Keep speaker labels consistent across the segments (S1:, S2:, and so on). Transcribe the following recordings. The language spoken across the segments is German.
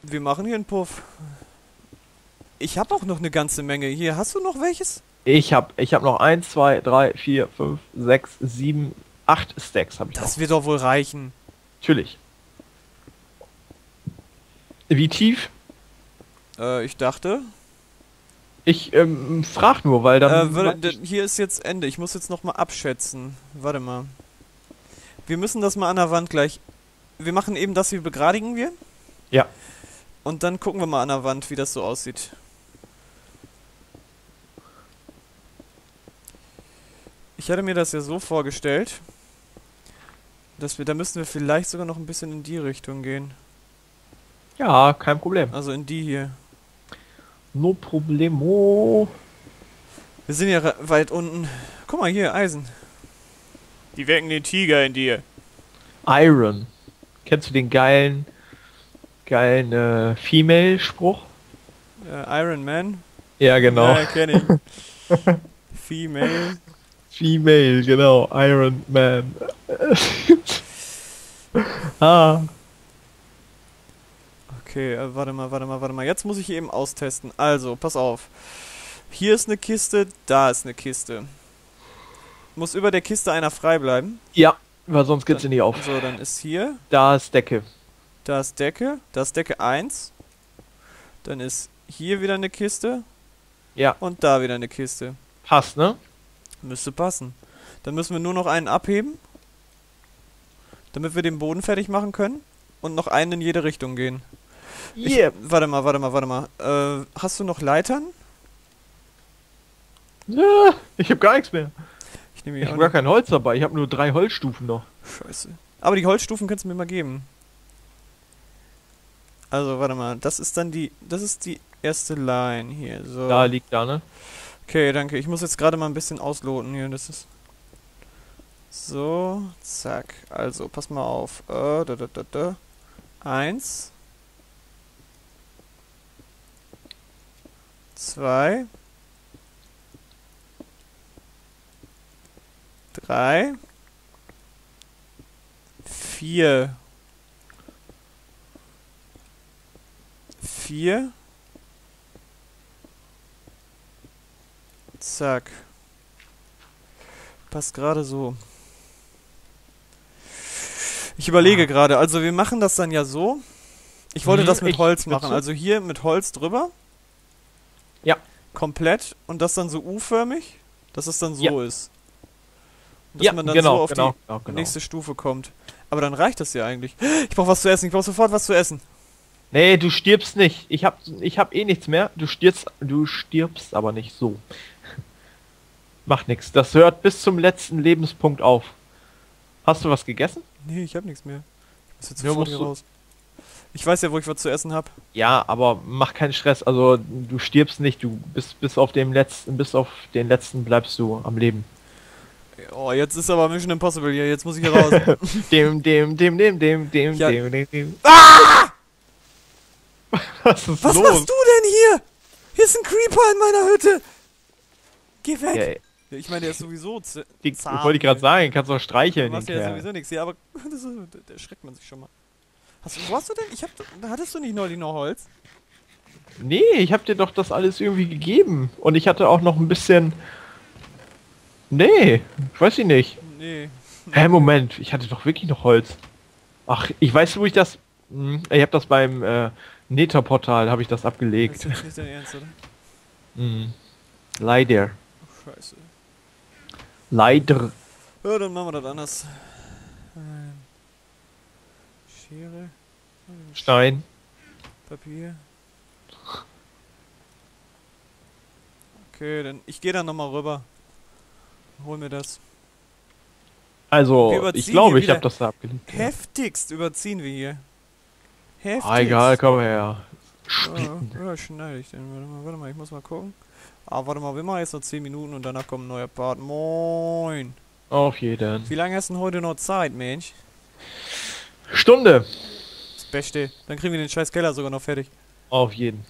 S1: Wir machen hier einen Puff. Ich habe auch noch eine ganze Menge. Hier, hast du noch welches?
S2: Ich hab noch 1, 2, 3, 4, 5, 6, 7, 8 Stacks habe ich noch.
S1: Das wird doch wohl reichen.
S2: Natürlich. Wie tief?
S1: Ich dachte.
S2: Ich frag nur, weil dann.
S1: Hier ist jetzt Ende. Ich muss jetzt noch mal abschätzen. Warte mal. Wir müssen das mal an der Wand gleich. Wir machen eben das hier, begradigen wir.
S2: Ja.
S1: Und dann gucken wir mal an der Wand, wie das so aussieht. Ich hatte mir das ja so vorgestellt, dass da müssten wir vielleicht sogar noch ein bisschen in die Richtung gehen.
S2: Ja, kein Problem.
S1: Also in die hier.
S2: No problemo.
S1: Wir sind ja weit unten. Guck mal hier, Eisen. Die wecken den Tiger in dir.
S2: Iron. Kennst du den geilen Female-Spruch?
S1: Iron Man.
S2: Ja, genau.
S1: Ja, kenn ich. Female.
S2: Female, genau. Iron Man. Ah.
S1: Okay, warte mal. Jetzt muss ich eben austesten. Also, pass auf. Hier ist eine Kiste, da ist eine Kiste. Muss über der Kiste einer frei bleiben.
S2: Ja, weil sonst geht's ja nicht auf.
S1: So, dann ist hier,
S2: Da ist Decke.
S1: da ist Decke 1. Dann ist hier wieder eine Kiste
S2: Ja,
S1: und da wieder eine Kiste.
S2: passt, ne?
S1: Müsste passen. Dann müssen wir nur noch einen abheben, damit wir den Boden fertig machen können und noch einen in jede Richtung gehen.
S2: Yeah.
S1: Warte mal. Hast du noch Leitern?
S2: Ja, ich habe gar nichts mehr.
S1: Ich nehme
S2: Ich
S1: hier
S2: habe
S1: auch
S2: gar kein Holz dabei. Ich habe nur 3 Holzstufen noch.
S1: Scheiße. Aber die Holzstufen kannst du mir mal geben. Also, warte mal. Das ist die erste Line hier. So.
S2: Da liegt da, ne?
S1: Okay, danke. Ich muss jetzt gerade mal ein bisschen ausloten hier. Das ist. So, zack. Also, pass mal auf. Da. 1. 2. 3. 4. 4. Zack. Passt gerade so. Ich überlege gerade, also wir machen das dann ja so. Ich wollte das mit Holz machen, also hier mit Holz drüber.
S2: Ja.
S1: Komplett und das dann so U-förmig, dass es dann so
S2: Ja.
S1: ist. Und dass man dann so auf die nächste Stufe kommt. Aber dann reicht das ja eigentlich. Ich brauche was zu essen, ich brauche sofort was zu essen.
S2: Nee, du stirbst nicht. Ich hab eh nichts mehr. Du stirbst aber nicht so. Macht nix. Das hört bis zum letzten Lebenspunkt auf. Hast du was gegessen?
S1: Nee, ich habe nichts mehr. Ich muss jetzt
S2: Ja,
S1: sofort
S2: musst
S1: hier
S2: du-
S1: raus. Ich weiß ja, wo ich was zu essen habe.
S2: Ja, aber mach keinen Stress. Also du stirbst nicht. Du bist bis auf den letzten bleibst du am Leben.
S1: Oh, jetzt ist aber Mission Impossible hier, jetzt muss ich hier raus. Ja.
S2: Dem.
S1: Ah!
S2: Was ist
S1: Was
S2: los?
S1: machst du denn hier? Hier ist ein Creeper in meiner Hütte. Geh weg.
S2: Ja,
S1: Ich meine, der ist sowieso zahm.
S2: wollte ich gerade sagen, kannst doch
S1: Du
S2: streicheln, den
S1: machst ja
S2: Kerl.
S1: sowieso nichts hier, aber da erschreckt man sich schon mal. Wo hast du denn? Hattest du nicht neulich noch Holz?
S2: Nee, ich hab dir doch das alles irgendwie gegeben. Und ich hatte auch noch ein bisschen. Nee, weiß ich nicht.
S1: Nee.
S2: Hä, Moment, ich hatte doch wirklich noch Holz. Ach, ich weiß, wo ich das. Ich habe das beim Nether-Portal habe ich das
S1: Das
S2: abgelegt.
S1: ist jetzt nicht dein Ernst, oder?
S2: Leider.
S1: Scheiße.
S2: Leider.
S1: Ja, dann machen wir das anders. Schere.
S2: Stein.
S1: Papier. Okay, dann ich gehe dann nochmal rüber. Hol mir das. Wir
S2: Also,
S1: überziehen
S2: ich glaube,
S1: hier
S2: ich habe
S1: wieder
S2: das da abgelegt. Ja.
S1: Heftigst überziehen wir hier. Heftigst.
S2: Ah, egal, komm her.
S1: Ja, schneide ich denn. Warte mal, ich muss mal gucken. Ah, warte mal, wir machen jetzt noch 10 Minuten und danach kommt ein neuer Part. Moin.
S2: Auf jeden.
S1: Wie lange hast du denn heute noch Zeit, Mensch?
S2: Stunde.
S1: Das Beste. Dann kriegen wir den scheiß Keller sogar noch fertig.
S2: Auf jeden.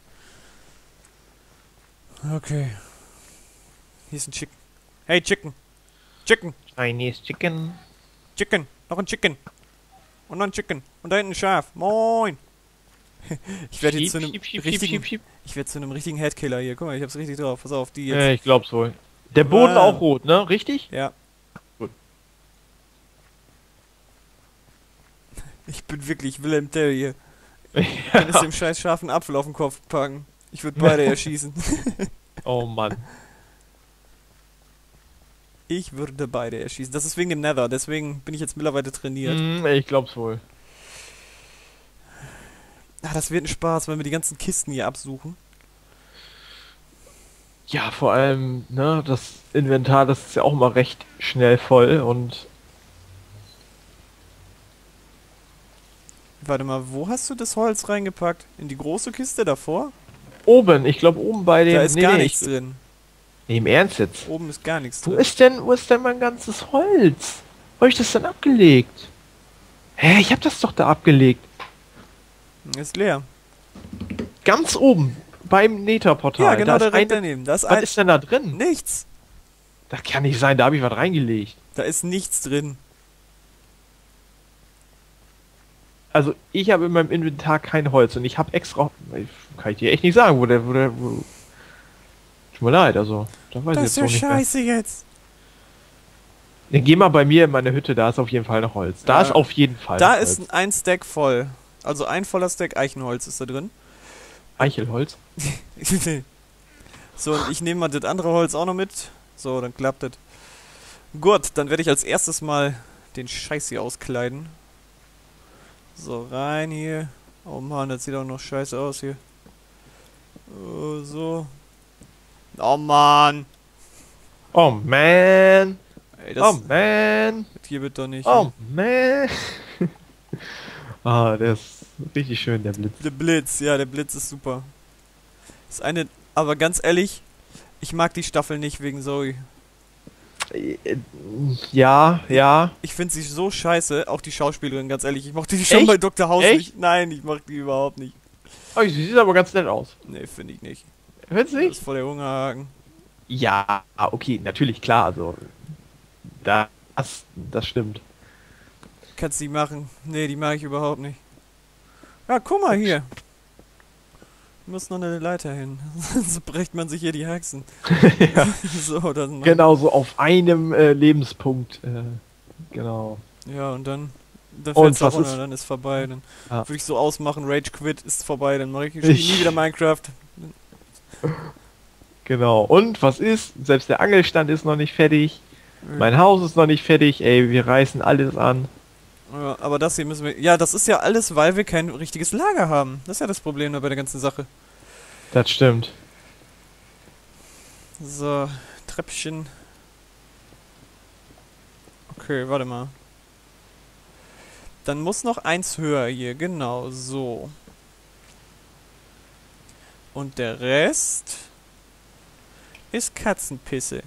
S1: Okay. Hier ist ein Chicken. Hey, Chicken. Chicken.
S2: Chinese Chicken.
S1: Chicken. Noch ein Chicken. Und noch ein Chicken. Und da hinten ein Schaf. Moin. Ich werde jetzt zu einem
S2: Schieb.
S1: richtigen... Ich werde zu einem richtigen Headkiller hier. Guck mal, ich hab's richtig drauf. Pass auf, die jetzt.
S2: Ich glaub's wohl. Der Boden auch rot, ne? Richtig?
S1: Ja.
S2: Gut.
S1: Ich bin wirklich Willem Tell hier. Ich kann es dem scheiß scharfen Apfel auf den Kopf packen. Ich würde beide erschießen.
S2: Oh Mann.
S1: Ich würde beide erschießen. Das ist wegen dem Nether, deswegen bin ich jetzt mittlerweile trainiert.
S2: Ich glaub's wohl.
S1: Das wird ein Spaß, wenn wir die ganzen Kisten hier absuchen.
S2: Ja, vor allem, ne, das Inventar, das ist ja auch mal recht schnell voll und...
S1: Warte mal, wo hast du das Holz reingepackt? In die große Kiste davor?
S2: Oben, ich glaube oben bei dem...
S1: Da ist gar nichts drin.
S2: Nee, im Ernst jetzt?
S1: Oben ist gar nichts
S2: Wo
S1: drin.
S2: ist denn mein ganzes Holz? Wo hab ich das denn abgelegt? Hä, ich hab das doch da abgelegt.
S1: Ist leer.
S2: Ganz oben, beim Nether-Portal.
S1: Ja, genau,
S2: da ist
S1: direkt
S2: eine...
S1: daneben. Da ist
S2: Was ist denn da drin?
S1: nichts.
S2: Das kann nicht sein, da habe ich was reingelegt.
S1: Da ist nichts drin.
S2: Also, ich habe in meinem Inventar kein Holz und ich habe extra... Kann ich dir echt nicht sagen, wo... Tut mir leid, also... Da weiß ich
S1: Das
S2: jetzt
S1: ist ja
S2: noch nicht
S1: scheiße jetzt.
S2: mehr. Geh mal bei mir in meine Hütte, da ist auf jeden Fall noch Holz. Da
S1: Ja.
S2: ist auf jeden Fall
S1: Da
S2: noch Holz.
S1: ist ein Stack voll. Also ein voller Stack Eichenholz ist da drin.
S2: Eichelholz.
S1: So, und ich nehme mal das andere Holz auch noch mit. So, dann klappt das. Gut, dann werde ich als erstes mal den Scheiß hier auskleiden. So, rein hier. Oh Mann, das sieht auch noch scheiße aus hier. So. Oh Mann.
S2: Oh man.
S1: Ey,
S2: Oh
S1: das
S2: man.
S1: hier wird doch nicht.
S2: Oh man. Der ist richtig schön, der Blitz.
S1: Der Blitz, ja, der Blitz ist super. Ist eine, aber ganz ehrlich, ich mag die Staffel nicht wegen Zoe.
S2: Ja.
S1: Ich finde sie so scheiße, auch die Schauspielerin, ganz ehrlich. Ich mochte die schon
S2: Echt?
S1: bei Dr. House
S2: Echt?
S1: nicht. Nein, ich mag die überhaupt nicht.
S2: Oh, sie sieht aber ganz nett aus.
S1: Nee, finde ich nicht.
S2: Hört
S1: Das
S2: sich?
S1: ist voll der Hungerhaken.
S2: Ja, okay, natürlich, klar, also. Das stimmt.
S1: Kannst du die machen? Nee, die mag ich überhaupt nicht. Ja, guck mal hier. Muss noch eine Leiter hin. So brecht man sich hier die Haxen.
S2: Ja.
S1: So, dann
S2: Genau, so auf einem Lebenspunkt. Genau.
S1: Ja, und dann
S2: Und
S1: fällt's
S2: was
S1: auch runter,
S2: ist-
S1: dann ist vorbei. Dann
S2: Ja.
S1: würde ich so ausmachen, Rage Quit ist vorbei, dann mache ich spiel nie wieder Minecraft.
S2: Genau. Und was ist? Selbst der Angelstand ist noch nicht fertig. Mein Haus ist noch nicht fertig. Ey, wir reißen alles an.
S1: Ja, aber das hier müssen wir... Ja, das ist ja alles, weil wir kein richtiges Lager haben. Das ist ja das Problem da bei der ganzen Sache.
S2: Das stimmt.
S1: So, Treppchen. Okay, warte mal. Dann muss noch eins höher hier, genau, so. Und der Rest ist Katzenpisse.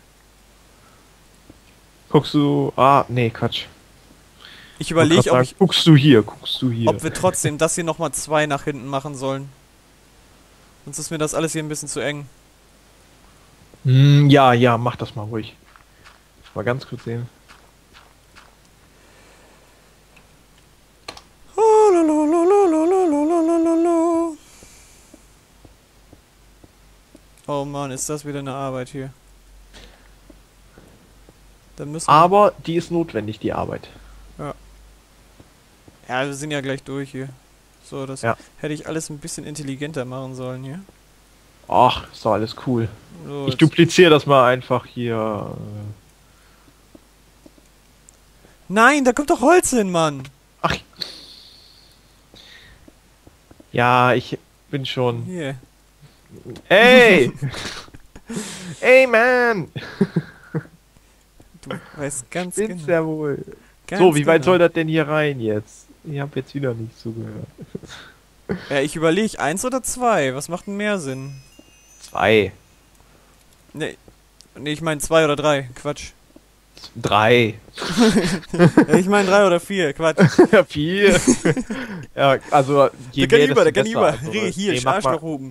S2: Guckst du... nee, Quatsch.
S1: Ich überlege,
S2: Guckst du hier.
S1: ob wir trotzdem das hier nochmal 2 nach hinten machen sollen. Sonst ist mir das alles hier ein bisschen zu eng.
S2: Ja, mach das mal ruhig. Mal ganz kurz sehen.
S1: Oh Mann, ist das wieder eine Arbeit hier. Dann müssen wir...
S2: Aber die ist notwendig, die Arbeit.
S1: Ja, wir sind ja gleich durch hier. So, das
S2: Ja.
S1: hätte ich alles ein bisschen intelligenter machen sollen hier.
S2: Ach, ist doch alles cool.
S1: So,
S2: Ich
S1: jetzt-
S2: dupliziere das mal einfach hier.
S1: Nein, da kommt doch Holz hin, Mann!
S2: Ach. Ja, ich bin schon.
S1: Hier.
S2: Ey! Ey, man!
S1: Du weißt ganz
S2: Bin's
S1: genau.
S2: ja wohl.
S1: Ganz
S2: So, wie weit
S1: genau.
S2: soll das denn hier rein jetzt? Ich habe jetzt wieder nicht zugehört.
S1: Ja, ich überlege, 1 oder 2? Was macht denn mehr Sinn?
S2: 2.
S1: Nee, ich meine 2 oder 3. Quatsch.
S2: 3.
S1: Ja, ich meine 3 oder 4. Quatsch.
S2: 4. Ja, also je
S1: Der kann
S2: mehr,
S1: über,
S2: desto
S1: der kann
S2: besser.
S1: über.
S2: Also,
S1: Hier,
S2: nee, mach
S1: Arschloch
S2: mal,
S1: oben.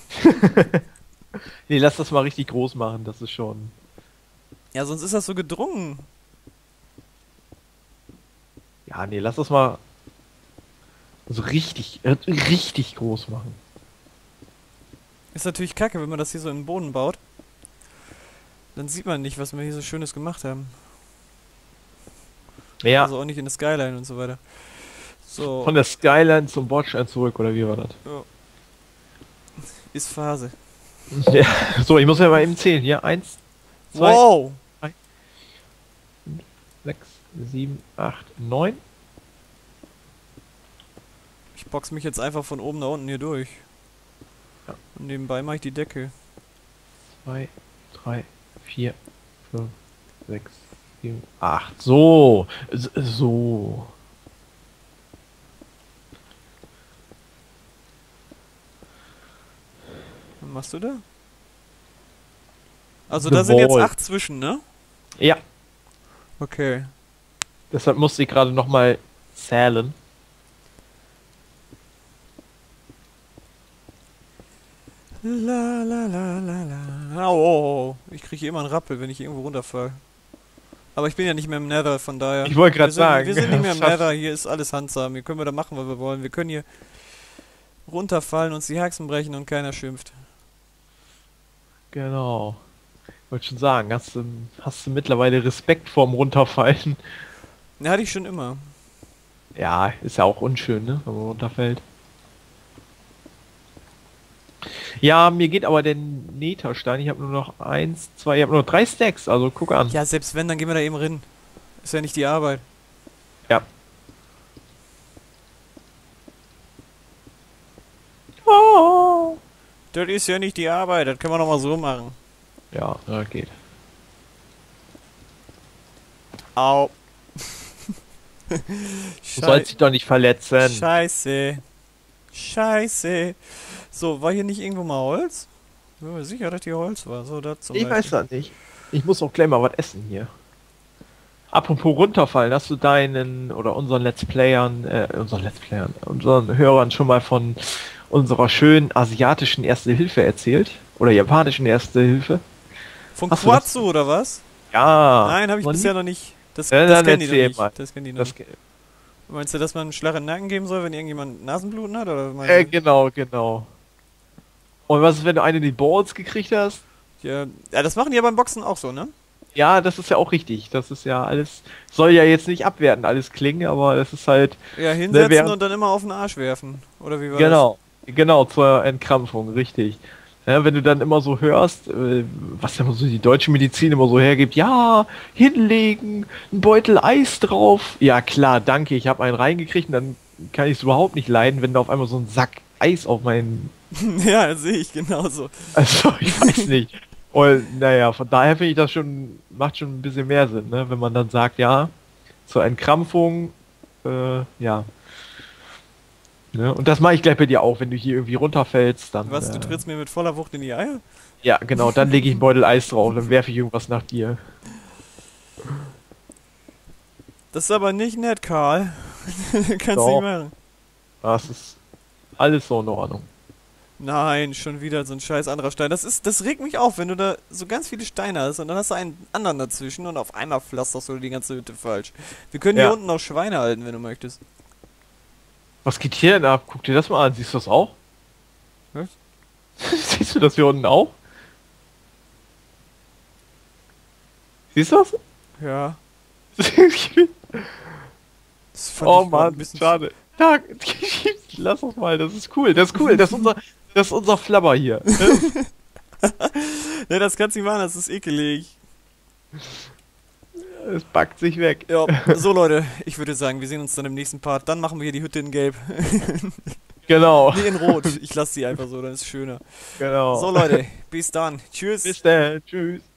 S2: nee, lass das mal richtig groß machen, das ist schon...
S1: Ja, sonst ist das so gedrungen.
S2: Ja, nee, lass das mal... Also richtig groß machen.
S1: Ist natürlich kacke, wenn man das hier so in den Boden baut. Dann sieht man nicht, was wir hier so Schönes gemacht haben.
S2: Ja,
S1: Also auch nicht in der Skyline und so weiter. So,
S2: von der Skyline zum Bordstein zurück, oder wie war das?
S1: ja. Ist Phase.
S2: Ja. So, ich muss ja mal eben zählen. Hier, 1, 2,
S1: Wow!
S2: 6, 7, 8, 9.
S1: Ich box mich jetzt einfach von oben nach unten hier durch.
S2: Ja.
S1: Und nebenbei mache ich die Decke.
S2: 2, 3, 4, 5, 6, 7, 8. So. So.
S1: Was machst du da? Also da sind jetzt 8 zwischen, ne?
S2: Ja,
S1: Okay.
S2: deshalb musste ich gerade nochmal zählen.
S1: La la la la la. Oh, oh, oh. Ich kriege hier immer einen Rappel, wenn ich irgendwo runterfall. Aber ich bin ja nicht mehr im Nether, von daher.
S2: Ich wollte gerade
S1: Wir sind-
S2: sagen.
S1: Wir sind nicht mehr im
S2: Schaff-
S1: Nether, hier ist alles handsam. Hier können wir da machen, was wir wollen. Wir können hier runterfallen, uns die Haxen brechen und keiner schimpft.
S2: Genau. Wollte schon sagen, hast du mittlerweile Respekt vorm Runterfallen?
S1: Ne, hatte ich schon immer.
S2: Ja, ist ja auch unschön, ne, wenn man runterfällt. Ja, mir geht aber der Netherstein. Ich habe nur noch 1, 2, ich habe nur noch 3 Stacks, also guck an.
S1: Ja, selbst wenn, dann gehen wir da eben rein. Ist ja nicht die Arbeit.
S2: Ja. Oh.
S1: Das ist ja nicht die Arbeit, das können wir noch mal so machen.
S2: Ja, geht.
S1: Au.
S2: Du sollst dich doch nicht verletzen.
S1: Scheiße. Scheiße. So, war hier nicht irgendwo mal Holz? Ich bin mir sicher, dass hier Holz war. So, das zum
S2: Ich
S1: Beispiel.
S2: weiß das nicht. Ich muss auch gleich mal was essen hier. Apropos runterfallen, hast du deinen oder unseren unseren Hörern schon mal von unserer schönen asiatischen Erste Hilfe erzählt? Oder japanischen Erste Hilfe?
S1: Von
S2: Hast du das-
S1: Quatsu oder was?
S2: Ja.
S1: Nein, habe ich
S2: noch
S1: bisher
S2: nie?
S1: noch nicht. Das,
S2: Ja,
S1: das
S2: dann
S1: kennen die noch
S2: erzähl
S1: nicht.
S2: mal.
S1: Das kennen die noch
S2: Das,
S1: nicht. Meinst du, dass man einen Schlag in den Nacken geben soll, wenn irgendjemand Nasenbluten hat? Oder meinst du?
S2: genau, genau. Und was ist, wenn du eine in die Balls gekriegt hast?
S1: Ja, das machen die ja beim Boxen auch so, ne?
S2: Ja, das ist ja auch richtig. Das ist ja alles, soll ja jetzt nicht abwertend alles klingen, aber das ist halt,
S1: Ja, hinsetzen
S2: während-
S1: und dann immer auf den Arsch werfen. Oder wie war
S2: genau, zur Entkrampfung, richtig. Ja, wenn du dann immer so hörst, was ja immer so die deutsche Medizin immer so hergibt, ja, hinlegen, ein Beutel Eis drauf. Ja klar, danke, ich habe einen reingekriegt und dann kann ich es überhaupt nicht leiden, wenn da auf einmal so ein Sack Eis auf meinen,
S1: das? Ja, sehe ich genauso.
S2: also ich weiß nicht. Und naja, von daher finde ich das schon, macht schon ein bisschen mehr Sinn, ne? Wenn man dann sagt, ja, zur Entkrampfung, ja. Ne? Und das mache ich gleich bei dir auch, wenn du hier irgendwie runterfällst, dann.
S1: Was, du trittst mir mit voller Wucht in die Eier?
S2: Ja, genau, dann lege ich einen Beutel Eis drauf, dann werfe ich irgendwas nach dir.
S1: Das ist aber nicht nett, Karl. Kannst
S2: Doch.
S1: nicht machen.
S2: Das ist alles so in Ordnung.
S1: Nein, schon wieder so ein scheiß anderer Stein. Das regt mich auf, wenn du da so ganz viele Steine hast und dann hast du einen anderen dazwischen und auf einmal pflasterst du die ganze Hütte falsch. Wir können
S2: Ja.
S1: hier unten noch Schweine halten, wenn du möchtest.
S2: Was geht hier denn ab? Guck dir das mal an, siehst du das auch?
S1: Was?
S2: Siehst du das hier unten auch? Siehst du das?
S1: Ja. Das fand
S2: Oh
S1: ich grad
S2: Mann,
S1: ein bisschen
S2: schade. Ja, lass uns mal, das ist cool, das ist cool, das ist unser Flabber hier.
S1: Ne, das kannst du nicht machen, das ist ekelig.
S2: Es backt sich weg.
S1: Ja, so Leute, ich würde sagen, wir sehen uns dann im nächsten Part. Dann machen wir hier die Hütte in Gelb.
S2: Genau,
S1: Nee, in Rot. Ich lasse sie einfach so, dann ist es schöner.
S2: genau.
S1: So Leute, bis dann. Tschüss.
S2: Bis dann, tschüss.